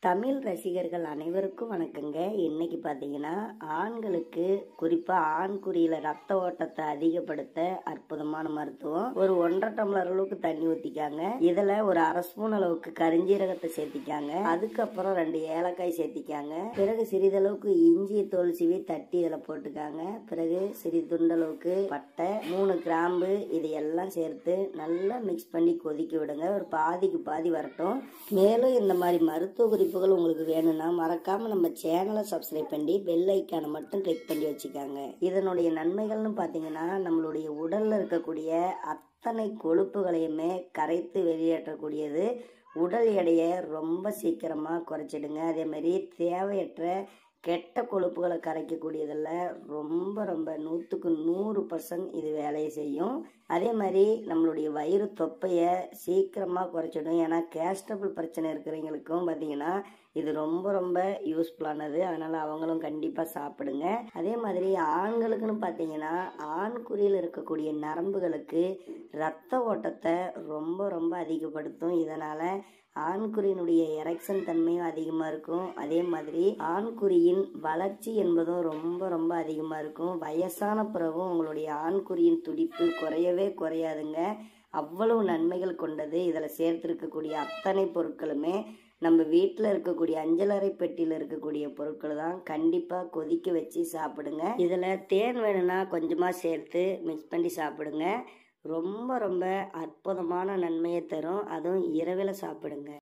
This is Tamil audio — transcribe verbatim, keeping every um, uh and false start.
தமிழ் ரசிகர்கள் அனைவருக்கும் வணக்கங்க. இன்னைக்கு பார்த்தீங்கன்னா ஆண்களுக்கு குறிப்பாக ஆண் குறியில ரத்த ஓட்டத்தை அதிகப்படுத்த அற்புதமான மருத்துவம். ஒரு ஒன்றரை டம்ளர் அளவுக்கு தண்ணி ஊற்றிக்காங்க. இதில் ஒரு அரை ஸ்பூன் அளவுக்கு கரிஞ்சீரகத்தை சேர்த்திக்காங்க. அதுக்கப்புறம் ரெண்டு ஏலக்காய் சேர்த்திக்காங்க. பிறகு சிறிதளவுக்கு இஞ்சி தோல் சீவி தட்டி இதில் போட்டுக்காங்க. பிறகு சிறிது துண்டளவுக்கு பட்டை, மூணு கிராம்பு இதையெல்லாம் சேர்த்து நல்லா மிக்ஸ் பண்ணி கொதிக்க விடுங்க. ஒரு பாதிக்கு பாதி வரட்டும். மேலும் இந்த மாதிரி மருத்துவ குறிப்பு உங்களுக்கு வேணும்னா மறக்காம நம்ம சேனலை சப்ஸ்கிரைப் பண்ணி பெல் ஐக்கானை மட்டும் கிளிக் பண்ணி வச்சுக்காங்க. இதனுடைய நன்மைகள்னு பார்த்தீங்கன்னா நம்மளுடைய உடல்ல இருக்கக்கூடிய அத்தனை கொழுப்புகளையுமே கரைத்து வெளியேற்றக்கூடியது. உடல் எடையை ரொம்ப சீக்கிரமா குறைச்சிடுங்க. அதே மாதிரி தேவையற்ற கெட்ட கொழுப்புகளை கரைக்கக்கூடியதில் ரொம்ப ரொம்ப நூற்றுக்கு நூறு பர்சன்ட் இது வேலையை செய்யும். அதே மாதிரி நம்மளுடைய வயிறு தொப்பையை சீக்கிரமாக குறைச்சிடும். ஏன்னா கேஸ்ட்ரபிள் பிரச்சனை இருக்கிறவங்களுக்கும் பார்த்தீங்கன்னா இது ரொம்ப ரொம்ப யூஸ்ஃபுல்லானது. அதனால் அவங்களும் கண்டிப்பாக சாப்பிடுங்க. அதே மாதிரி ஆண்களுக்குன்னு பார்த்தீங்கன்னா ஆண் குறியில் இருக்கக்கூடிய நரம்புகளுக்கு இரத்த ஓட்டத்தை ரொம்ப ரொம்ப அதிகப்படுத்தும். இதனால் ஆண்குறியினுடைய எரெக்ஷன் தன்மையும் அதிகமாக இருக்கும். அதே மாதிரி ஆண்குறியின் வளர்ச்சி என்பதும் ரொம்ப ரொம்ப அதிகமாக இருக்கும். வயசான பிறகும் உங்களுடைய ஆண்குறியின் துடிப்பு குறையவே குறையாதுங்க. அவ்வளவு நன்மைகள் கொண்டது. இதில் சேர்த்துருக்கக்கூடிய அத்தனை பொருட்களுமே நம்ம வீட்டில் இருக்கக்கூடிய அஞ்சலறை பெட்டியில் இருக்கக்கூடிய பொருட்கள் தான். கண்டிப்பாக கொதிக்க வச்சு சாப்பிடுங்க. இதில் தேன் வேணும்னா கொஞ்சமாக சேர்த்து மிக்ஸ் பண்ணி சாப்பிடுங்க. ரொம்ப ரொம்ப அற்புதமான நன்மையை தரும். அதுவும் இரவில் சாப்பிடுங்க.